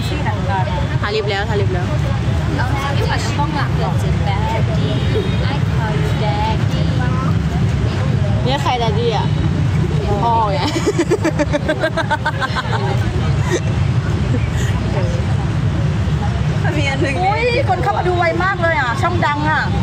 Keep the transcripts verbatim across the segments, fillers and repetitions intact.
ซี่หนังกันทาลิปแล้วทาลิปแล้วพี่ขวัญต้องหลังหรอเนี่ยใครแดดดี้อ่ะพ่อไงมีอันหนึ่งอุ้ยคนเข้ามาดูไวมากเลยอ่ะช่องดังอ่ะ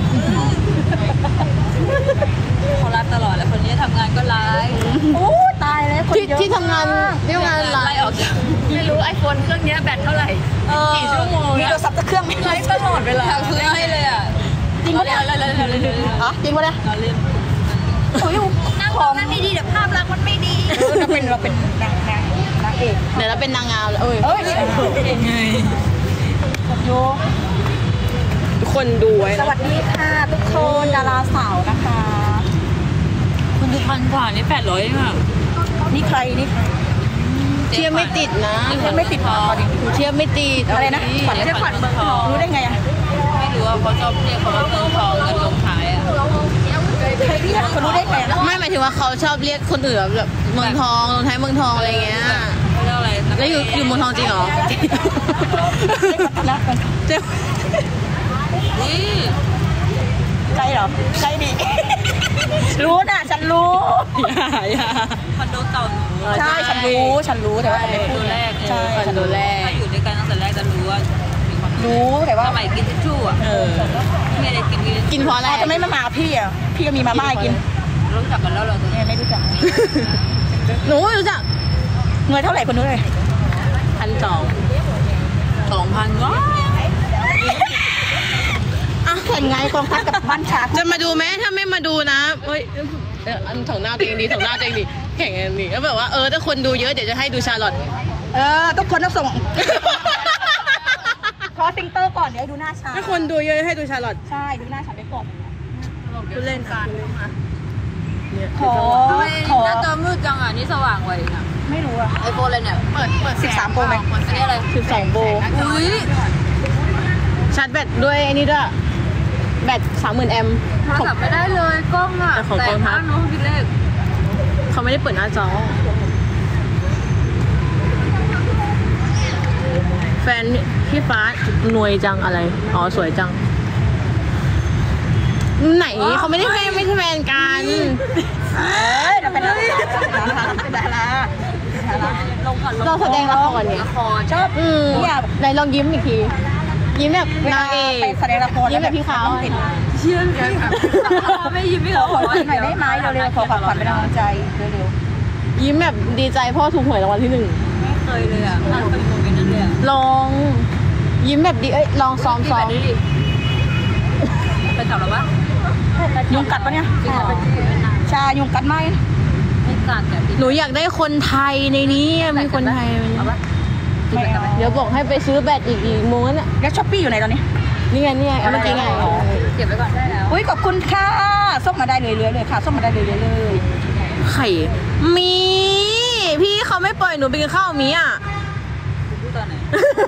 เขารักตลอดแล้วคนนี้ทำงานก็ไลฟ์โอ้ตายเลยคนเยอะที่ทำงานที่ทำงานไลฟ์ออกไม่รู้ไอโฟนเครื่องนี้แบตเท่าไหร่กี่ชั่วโมงมีโทรศัพท์เครื่องไม่ไลฟ์ตลอดเวลาคือให้เลยอ่ะจริงปะเนี่ยอ๋อจริงปะเนี่ยโอ้ยนั่งของนั่งดีๆเดี๋ยวภาพลักษณ์มันไม่ดีเราเป็นเราเป็นนางนางนางเอกเดี๋ยวเราเป็นนางงามเลยเอ้ยเอ้ยไงโยทุกคนดูไว้สวัสดีค่ะทุกคนดาราสาวนะคะคุณดูพันกว่านี่แปดร้อยอ่ะนี่ใครนี่เทียบไม่ติดนะเทียบไม่ติดพอดิเทียบไม่ติดอะไรนะขวัญเทียบขวัญเมืองทองรู้ได้ไงอ่ะไม่รู้ว่าเขาชอบเรียกเขาว่าเมืองทองกันลงท้ายอ่ะใครพี่คนรู้ได้ไงไม่หมายถึงว่าเขาชอบเรียกคนอื่นแบบเมืองทองลงท้ายเมืองทองอะไรเงี้ยเรียกอะไรแล้วอยู่อยู่เมืองทองจริงเหรอเจ้านี่ใครเหรอใครดิรู้น่ะฉันรู้อย่าอย่าคอนโดเก่าหนูใช่ฉันรู้ฉันรู้แต่ว่าไม่พูดแรกใช่คอนโดแรกถ้าอยู่ด้วยกันตั้งแต่แรกจะรู้ว่ารู้แต่ว่าสมัยกินทิชชู่อ่ะเออไม่ได้กินกินเพราะอะไรทำไมไม่มาพี่อ่ะพี่ก็มีมาม่ากินรู้จักกันแล้วเราตัวนี้ไม่รู้จักหนูไม่รู้จักเงินเท่าไหร่คนนู้นเลยพันสองสองพันวะอ่ะแข่งไงกองทัพกับบ้านชาจะมาดูไหมถ้าไม่มาดูนะเฮ้ยอันถ่องหน้าตัวเองดีถ่องหน้าตัวเองดีแข่งกันนี่แล้วแบบว่าเออถ้าคนดูเยอะเดี๋ยวจะให้ดูชาร์ลอตเออทุกคนต้องส่งขอซิงเตอร์ก่อนเดี๋ยวดูหน้าชาถ้าคนดูเยอะให้ดูชาร์ลอตใช่ดูหน้าชาไปก่อนดูเล่นกันขอขอหน้าจอมืดจังอ่ะนี่สว่างไว้อ่ะไม่รู้อ่ะไอโฟนอะไรเนี่ยเปิดเปิดสิบสามโปรไหมอันนี้อะไรสิบสองโปรอุ้ยชาร์จแบตด้วยไอ้นี่ด้วยแบตสามหมื่นแอมป์โทรศัพท์ไม่ได้เลยกล้องอ่ะแต่ภาพนู้นคือเลขเขาไม่ได้เปิดหน้าจอแฟนพี่ฟ้านวยจังอะไรอ๋อสวยจังไหนเขาไม่ได้แฟนไม่ใช่แฟนกันเอ้ยเราเป็นดาราเป็นดาราเราแสดงละครเนี่ยชอบอืมไหนลองยิ้มอีกทียิ้มแบบนางเอกแสดงละครยิ้มแบบพี่ขาวเชื่อกันไม่ยิ้มไม่ขอขอหน่อยได้ไหมเร็วๆขอขอขวัญเป็นกำลังใจเร็วๆยิ้มแบบดีใจพ่อถูกหวยรางวัลที่หนึ่งไม่เคยเลยอ่ะไม่เคยโมเมนต์นั้นเลยอ่ะลองยิ้มแบบดีเอ้ยลองซ้อมซ้อมเป็นกับเราปะยุงกัดปะเนี่ยชายุงกัดไหมไม่กัดแต่หนูอยากได้คนไทยในนี้มีคนไทยไหมเดี๋ยวบอกให้ไปซื้อแบตอีกอีกโมงนั้นอ่ะแล้วช้อปปี้อยู่ไหนตอนนี้นี่ไงนี่ไงเมื่อกี้ไงเก็บไว้ก่อนได้แล้วอุ้ยขอบคุณค่ะส่งมาได้เลยเรื่อยเลยค่ะส่งมาได้เลยเรื่อยเลยไข่มีพี่เขาไม่ปล่อยหนูไปกินข้าวมีอ่ะพูดตอนไหน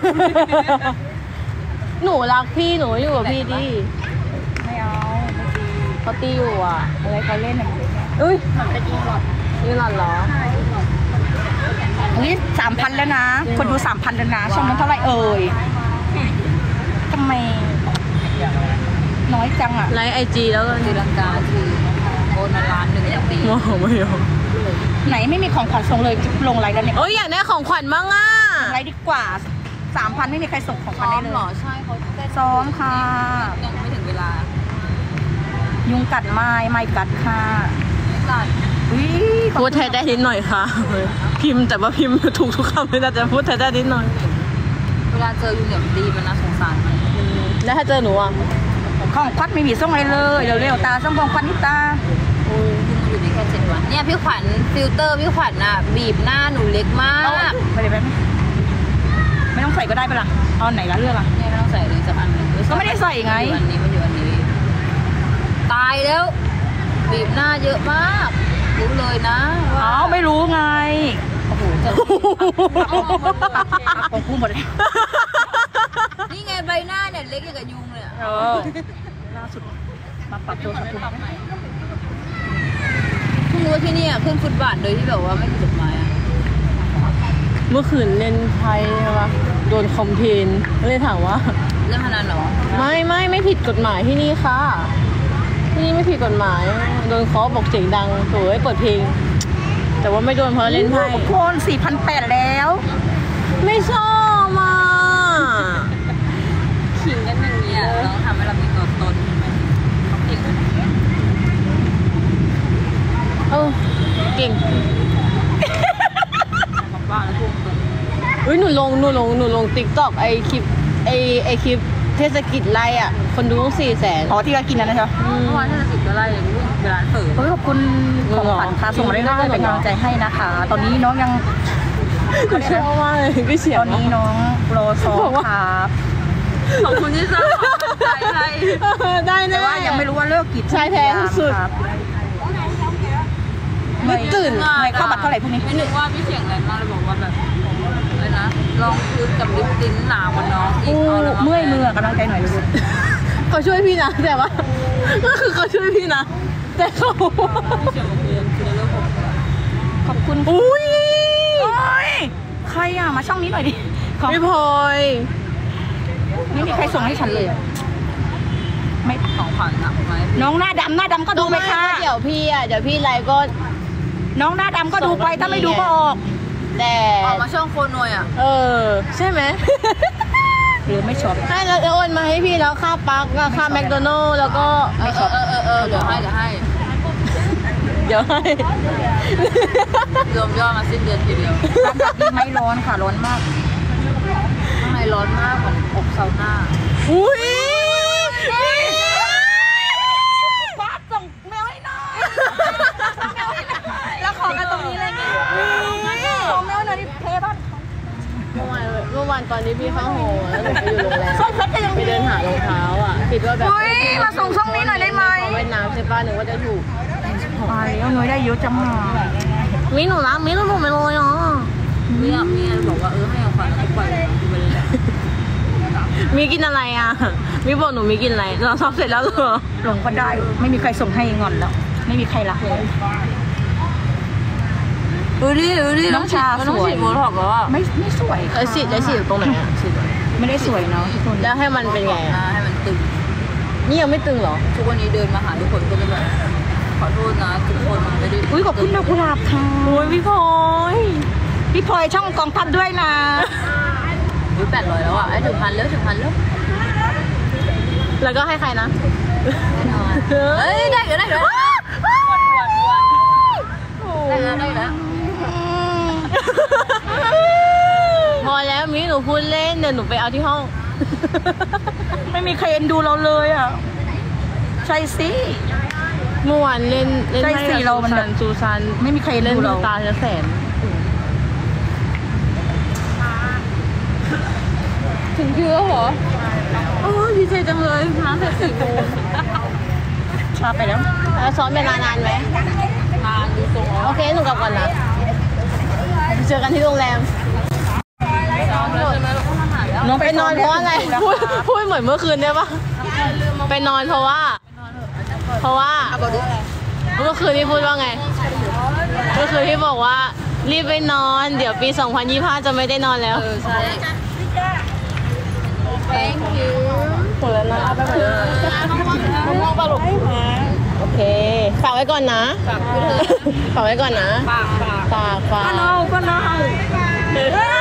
หนูรักพี่หนูอยู่กับพี่ดิไม่เอาเขาตีอยู่อ่ะอะไรเขาเล่นอ่ะอุ้ยมันเป็นอีหลอดอีหลอดเหรอนี่สามพันแล้วนะคนดูสามพันแล้วนะช่องนั้นเท่าไหร่เอ่ยทำไมน้อยจังอ่ะไลฟ์ไอจีแล้วก็ตีลังกาคือโอนมาล้านหนึ่งปีโอ้โหไม่ยอมไหนไม่มีของขวัญส่งเลยลงไลน์แล้วเนี่ยโอ้ยอยากได้ของขวัญบ้างอ่ะไลน์ดีกว่าสามพันไม่มีใครส่งของขวัญได้เลยหรอใช่เขาซ้อมค่ะยังไม่ถึงเวลายุงกัดไม้ไม้กัดค่ะไม่กัดพูดไทยได้นิดหน่อยค่ะพิมพ์แต่ว่าพิมพ์ถูกทุกคำเลยนะแต่พูดไทยได้นิดหน่อยเวลาเจอยุงอย่างดีมันน่าสงสารมันแล้วถ้าเจอหนูอ่ะของควัดไม่มีส่งอะไรเลยเร็วๆตาส่งของควัดนิตายุงอยู่ในแค่เจ็ดวันเนี่ยพี่ขวัญฟิลเตอร์พี่ขวัญน่ะบีบหน้าหนูเล็กมากไปเลยไหมไม่ต้องใส่ก็ได้ปะล่ะเอาไหนละเลือกอ่ะไม่ต้องใส่เลยสักอันเลยก็ไม่ได้ใส่ไงอันนี้มันอยู่อันนี้ตายแล้วบีบหน้าเยอะมากรู้เลยนะอ้าวไม่รู้ไงโอ้โหจะของคู่หมดเลยนี่ไงใบหน้าเนี่ยเล็กอย่างกับยุงเลยอ่ะล่าสุดมาปรับตัวสักทีเพิ่งรู้ว่าที่นี่ขึ้นฟุตบาทโดยที่แบบว่าไม่มีดอกไม้อ่ะเมื่อคืนเล่นไพ่ใช่ปะโดนคอมเพลนเลยถามว่าเรื่องพนันเหรอไม่ไม่ไม่ผิดกฎหมายที่นี่ค่ะ ที่นี่ไม่ผิดกฎหมาย โดนเคาะบอกเสียงดังโถ่เปิดเพลง แต่ว่าไม่โดนเพราะเล่นไพ่ทุกคนสี่พันแปดแล้วไม่ชอบอ่ะขิงกันอย่างเงี้ยน้องทำให้เรามีตัวตนใช่ไหมเขาเก่งนะเออเก่งบอกว่าแล้วพวกตัวอุ้ยหนูลงหนูลงหนูลงติ๊กต็อกไอคลิปไอไอคลิปเทศกิจไล่อ่ะ คนดูต้องสี่แสนอ๋อที่เรากินนั่นนะใช่ไหมเมื่อวานที่เราติดก็ไล่อย่างนี้ร้านเปิดเฮ้ยขอบคุณของขวัญค่ะส่งมาได้ได้เป็นกำลังใจให้นะคะ ตอนนี้น้องยังหนูชอบมากเลยก็เสียตอนนี้น้องโรซอครับขอบคุณที่สร้างความใจให้ได้แต่แน่ว่ายังไม่รู้ว่าเลิกกี่ทุ่มชายแท้สุดครับไม่ตื่นไม่เข้าบัตรเท่าไหร่พวกนี้ไม่นึกว่าพี่เสียงแรงมากเลยบอกว่าแบบอะไรนะลองพื้นกับลิปติ้นหนากว่าน้องอีกกูเอาแล้วเมื่อยมือกำลังใจหน่อยเลยเขาช่วยพี่นะแต่ว่า ก็คือเขาช่วยพี่นะแต่เขาพี่เสียงบอกคือคือเรื่องผมขอบคุณอุ้ยโอ้ยใครอ่ะมาช่องนี้หน่อยดิขอพี่พลอยไม่มีใครส่งให้ฉันเลยอะไม่ของขวัญนะไหมน้องหน้าดำหน้าดำก็ดูไปค่ะเดี๋ยวพี่อ่ะเดี๋ยวพี่ไลฟ์ก็น้องหน้าดำก็ดูไปถ้าไม่ดูก็ออกแต่ออกมาช่องโคนหน่อยอ่ะเออ ใช่ไหมหรือไม่ชอบให้แล้วโอนมาให้พี่แล้วค่าปลั๊กกับค่าแมคโดนัลล์แล้วก็เออเออเออเออเดี๋ยวให้เดี๋ยวให้เดี๋ยวให้รวมยอดมาสิ้นเดือนทีเดียวอากาศดีไหม่ร้อนค่ะร้อนมากข้างในร้อนมากเหมือนอบซาวน่าอุ้ยฟ้าส่งแมวให้หน่อยแมวให้หน่อยแล้วขอกันตรงนี้เลยไงขอแมวหน่อยดิเพบ้านเมื่อวานเมื่อวานตอนนี้พี่เข้าหอแล้วหนูไปอยู่โรงแรมส้มเพชรก็ยังไปมีเดินหารองเท้าอ่ะคิดว่าแบบเฮ้ยมาส่งช่องนี้หน่อยได้ไหมของเวียดนามใช่ป่ะหนูว่าจะถูกไปแล้วหน่อยได้เยอะจังอ่ะมิหนูรักมิหนูหนูไม่เลยอ่ะเมียเมียบอกว่าเออให้ของขวัญแล้วก็ปล่อยไปเลยมีกินอะไรอ่ะมิบอกหนูมีกินอะไรเราชอบเสร็จแล้วเหรอหลงก็ได้ไม่มีใครส่งให้งอนแล้วไม่มีใครรักเลยดูดิดูดิน้องชาต้องสวยฉีดโบท็อกซ์แล้วอ่ะไม่ไม่สวยเออฉีดแล้วฉีดอยู่ตรงไหนอ่ะฉีดไม่ได้สวยเนาะทุกคนแล้วให้มันเป็นไงหน้าอ่ะให้มันตึงนี่ยังไม่ตึงเหรอทุกวันนี้เดินมาหาทุกคนก็จะแบบขอโทษนะทุกคนมันไม่ได้อุ้ยขอบคุณดอกกุหลาบค่ะโอ้ยพี่พลอยพี่พลอยช่องกองทัพด้วยนะอุ้ยแปดร้อยแล้วอ่ะไอ้ถึงพันแล้วถึงพันแล้วแล้วก็ให้ใครนะแน่นอนเฮ้ยได้อยู่ได้อยู่ได้แล้วได้แล้วพอแล้วมิหนูพูดเล่นเดี๋ยวหนูไปเอาที่ห้องไม่มีใครเอ็นดูเราเลยอ่ะใช่สิเมื่อวานเล่นเล่นใช่สิให้กับเรามันแบบซูซานไม่มีใครเอ็นเล่นดูดูเราตาจะแสนถึงคิวแล้วเหรอโอ้ยดีใจจังเลยน้ำเสร็จสี่โมงชาไปแล้วแล้วซ้อมเป็นนานๆไหมทานดูทรงแล้วโอเคหนูกลับก่อนนะเจอกันที่โรงแรมซ้อมแล้วใช่ไหมเราก็มาหาแล้วน้องไปนอนเพราะอะไรพูดพูดเหมือนเมื่อคืนได้ปะไปนอนเพราะว่า เพราะว่าเมื่อคืนที่พูดว่าไงเมื่อคืนที่บอกว่ารีบไปนอนเดี๋ยวปีสองพันยี่สิบห้าจะไม่ได้นอนแล้วเออใช่ thank you หมดแล้วนะเอาไปหมดเลยมะม่วงปลาหลุกโอเคฝากไว้ก่อนนะฝากไว้เถอะฝากไว้ก่อนนะฝากฝากฝากฝากก็เอาก็เอา